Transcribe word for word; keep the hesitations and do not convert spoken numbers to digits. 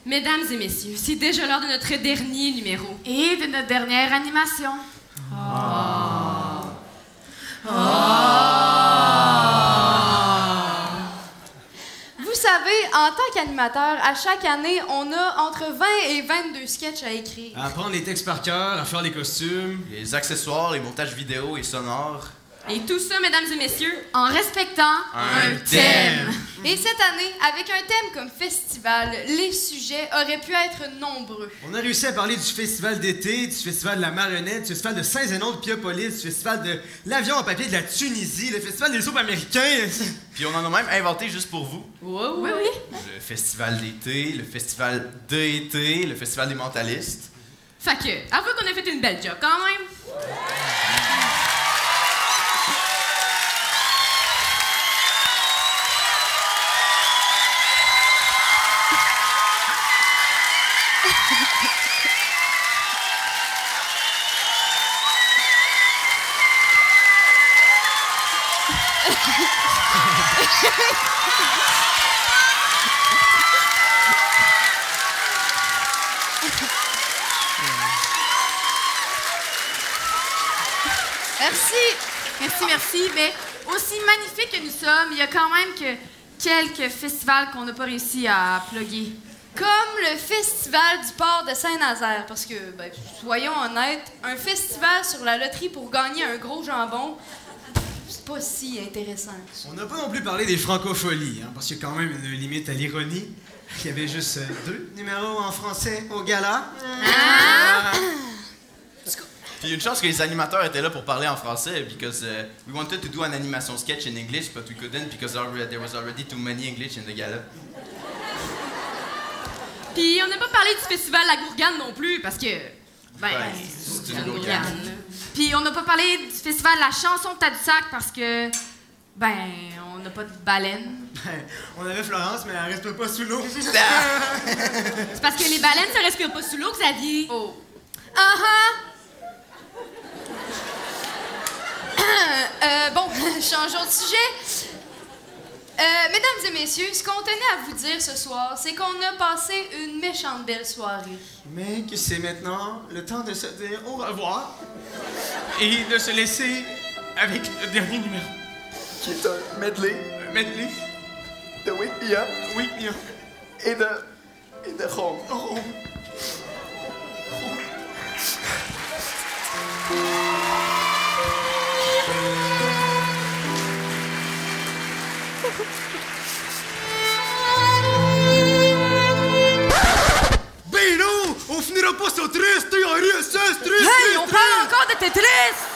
Mesdames et messieurs, c'est déjà l'heure de notre dernier numéro. Et de notre dernière animation. Oh. Oh. Vous savez, en tant qu'animateur, à chaque année, on a entre vingt et vingt-deux sketchs à écrire. À apprendre les textes par cœur, à faire les costumes, les accessoires, les montages vidéo et sonores. Et tout ça, mesdames et messieurs, en respectant un, un thème. thème. Et cette année, avec un thème comme festival, les sujets auraient pu être nombreux. on a réussi à parler du festival d'été, du festival de la marionnette, du festival de Saint-Zénon de Piopolis, du festival de l'avion en papier de la Tunisie, le festival des soupes américains. Puis on en a même inventé juste pour vous. Wow, Oui, oui. Le festival d'été, le festival d'été, le festival des mentalistes. Fait que, avouez qu'on a fait une belle job quand même. Merci, merci, merci. Mais aussi magnifique que nous sommes, il y a quand même que quelques festivals qu'on n'a pas réussi à plugger. Comme le festival du port de Saint-Nazaire. Parce que, ben, soyons honnêtes, un festival sur la loterie pour gagner un gros jambon, c'est pas si intéressant que ça. On n'a pas non plus parlé des francopholies, hein, parce qu'il y a quand même une limite à l'ironie. Il y avait juste euh, deux numéros en français au gala. Ah! Puis une chance que les animateurs étaient là pour parler en français, because uh, we wanted to do an animation sketch in English, but we couldn't because already, there was already too many English in the gala. Puis on n'a pas parlé du festival La Gourgane non plus, parce que... Ben, Ben, c'est une La gourgane. Gourgane. Puis on n'a pas parlé du festival La Chanson de Tadoussac parce que, ben, on n'a pas de baleine. Ben, on avait Florence, mais elle reste pas sous l'eau. C'est parce que les baleines, ça respire pas sous l'eau, Xavier. Oh. Ah ah! Euh, bon, changeons de sujet. Euh, mesdames et messieurs, ce qu'on tenait à vous dire ce soir, c'est qu'on a passé une méchante belle soirée. Mais que c'est maintenant le temps de se dire au revoir et de se laisser avec le dernier numéro. Qui est un medley Un medley. de Wake Me Up Oui, bien. et de. et de Home. Oh. Ben non! On finira pas sur triste! On reste triste! Hey, on parle encore de Tetris!